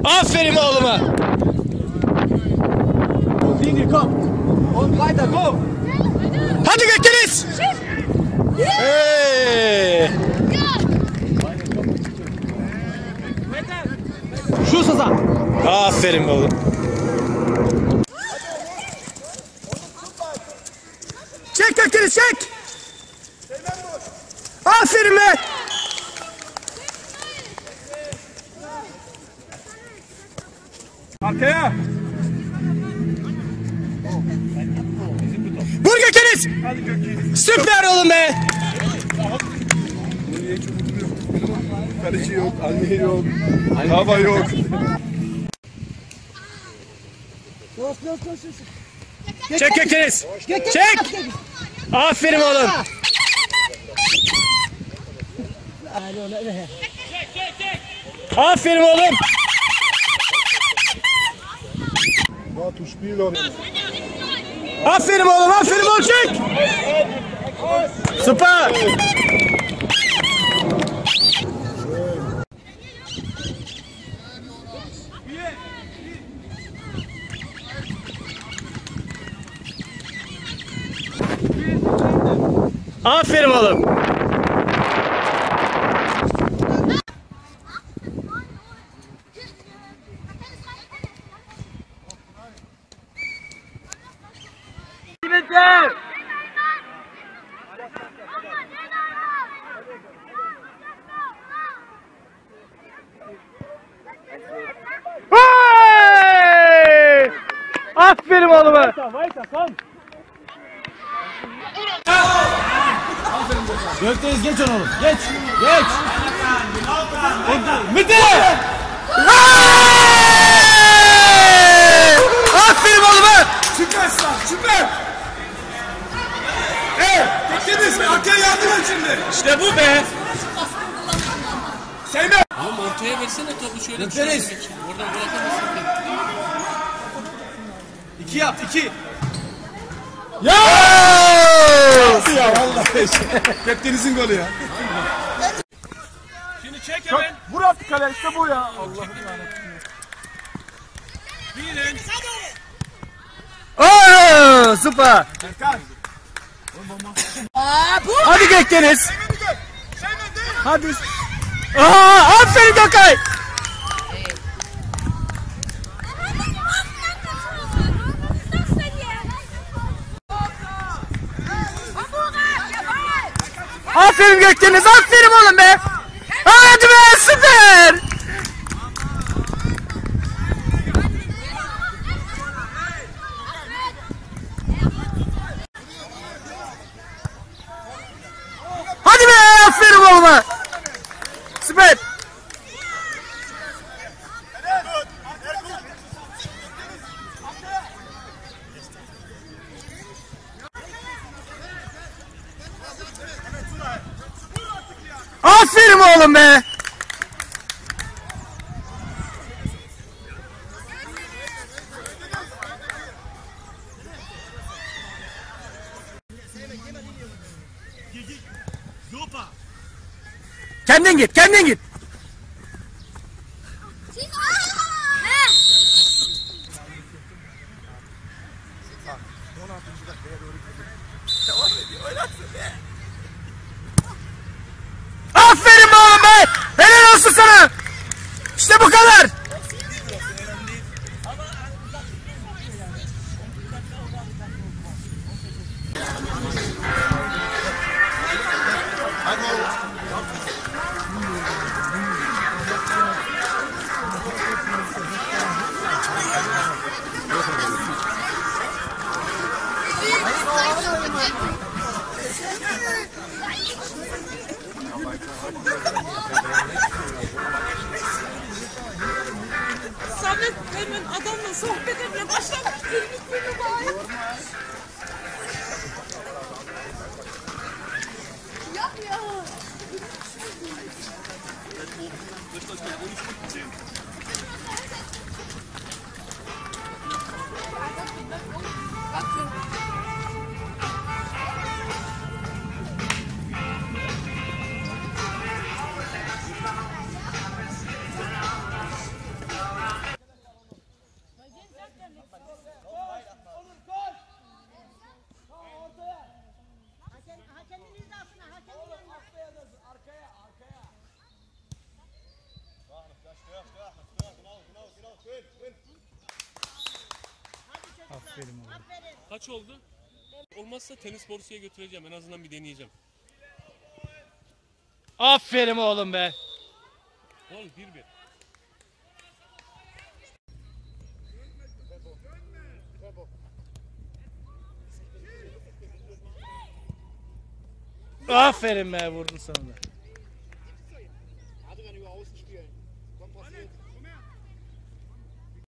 Aferin oğluma. Hadi Gökdeniz. Hey. Şu Sazan. Aferin oğlum. Çek Gökdeniz çek. Aferin be. Arkaya. Vur Gökdeniz. Hadi Gökdeniz. Süper oğlum be. Kaleci yok, Almiye yok, hava yok. Çek Gökdeniz. Çek. Aferin oğlum. Aferin oğlum. Aferin oğlum, aferin oğlum çek. Süper. Aferin oğlum. Hey! Aferin oğluma. Gökdeniz geç onu oğlum. Geç. Geç. Bitti. Aferin oğluma. Süpersin lan, süper. Evet, Gökdeniz arkaya yardım et şimdi. İşte bu be. Seymen. Oğlum ortaya versene topu şöyle. Gökdeniz. Oradan bırakamazsın ki. 2 yap, 2. Ya! Ya vallahi. Gökdeniz'in golü ya. Şimdi çek hemen. Vur artık kale, işte bu ya. Allah'ım yarabbim. Bilin. Oo, süper. Erkan. Hadi Gökdeniz. Seymen'i gör. Seymen değil. Hadi. Aa, aferin Gökay. Aferin Gökdeniz, aferin oğlum be. Hadi be, süper. Hadi be, aferin oğluma. Süper. Aferin oğlum be. Kendin git, kendin git. Aferin oğlum be. Helal olsun sana. İşte bu kadar. Samet hemen adamla sohbet etmeye başlamış. Elini bağır. Yok ya. Kaç oldu? Olmazsa tenis borsaya götüreceğim. En azından bir deneyeceğim. Aferin oğlum be. Oğlum 1-1. Aferin be, vurdun sonunda. Adrian über außen spielen. Komm, passiert.